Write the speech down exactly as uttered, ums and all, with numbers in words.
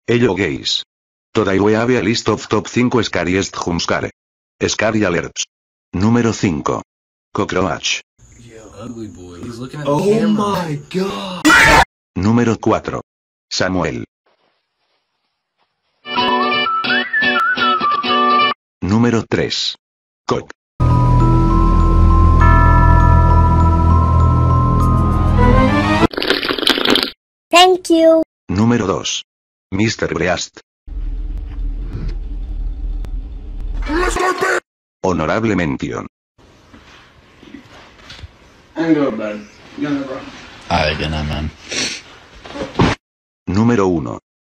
Hello guys. Today we have a list of top cinco scariest jumpscare. Scary alerts. Número cinco. Cockroach. Yo, ugly boy. He's looking at the Oh camera. my god! Número cuatro. Samuel. Número tres. Cock. Thank you. Número dos. mister Breast. Honorable mention. I'm going to bed. I'm gonna run. Alright, good night, man. Número uno.